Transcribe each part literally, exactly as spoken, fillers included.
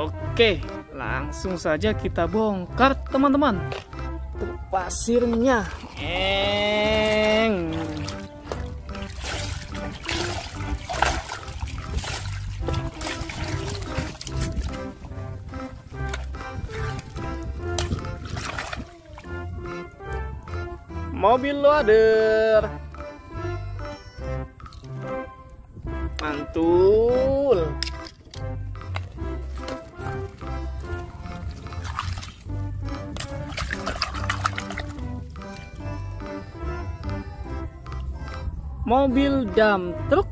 Oke, langsung saja kita bongkar teman-teman. Truk pasirnya. Eng. Mobil loader. Mantul. Mobil dump truk.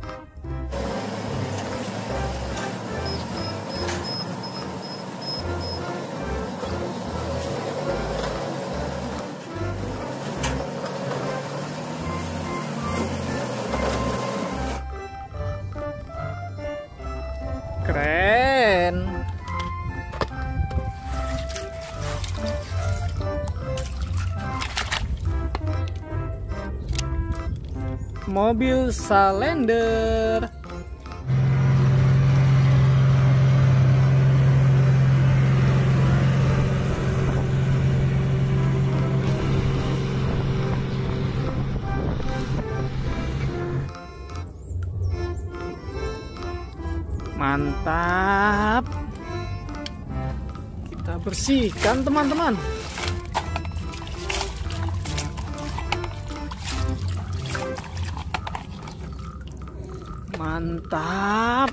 Keren. Mobil Salender. Mantap. Kita bersihkan teman-teman. Mantap.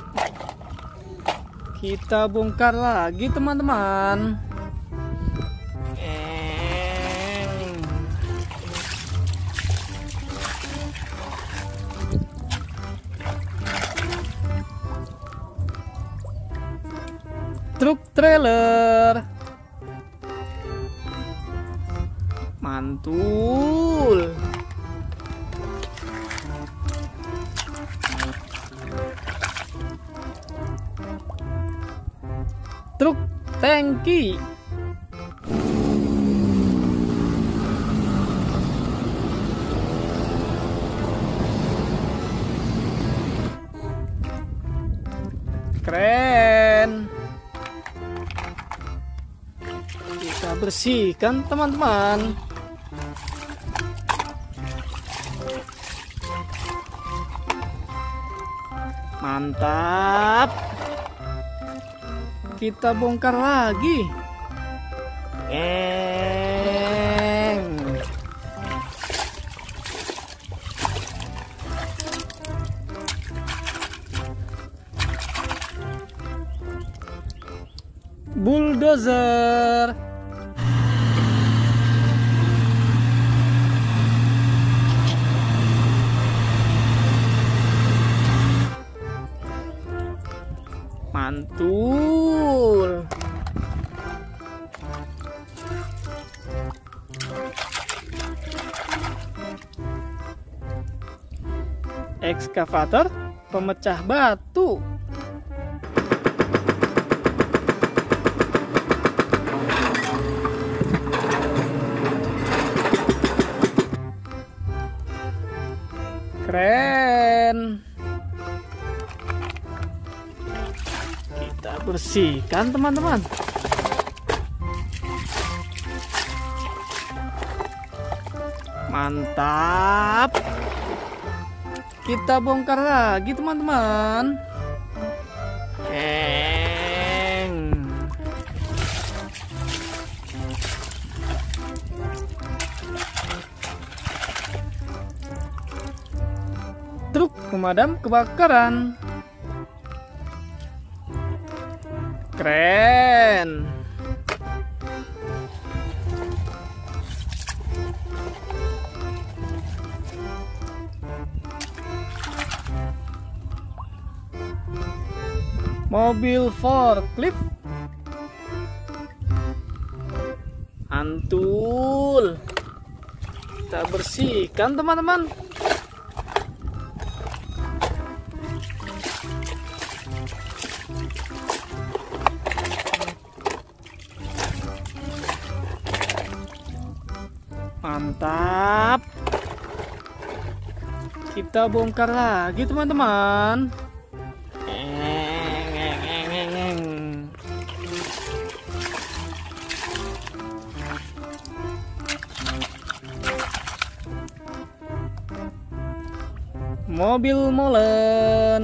Kita bongkar lagi teman-teman. Truk trailer. Mantul. Truk tangki. Keren. Kita bersihkan teman-teman. Mantap. Kita bongkar lagi. Eng. Bulldozer. Mantul. Ekskavator pemecah batu. Keren. Kita bersihkan teman-teman. Mantap. Kita bongkar lagi teman-teman. Eng. Truk pemadam kebakaran. Keren. Mobil forklift. Antul. Kita bersihkan teman-teman. Mantap. Kita bongkar lagi teman-teman. Mobil molen.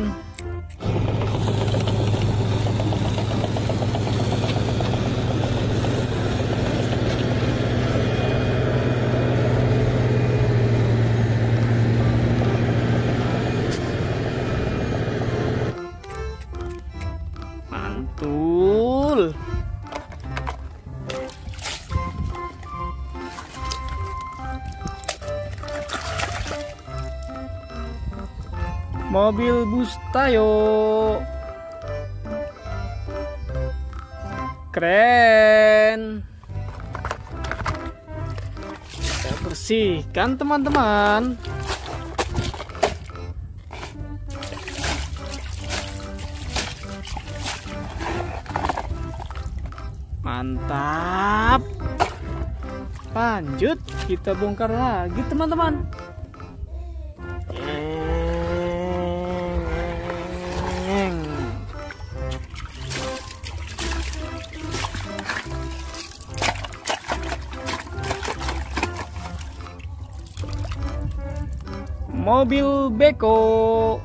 Mantul. Mobil bus Tayo. Keren. Kita bersihkan teman-teman. Mantap. Lanjut, kita bongkar lagi teman-teman. Mobil beko.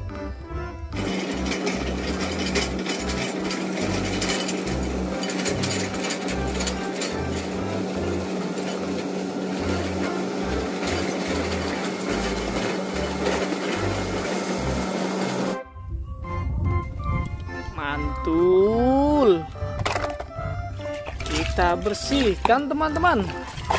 Mantul. Kita bersihkan teman-teman.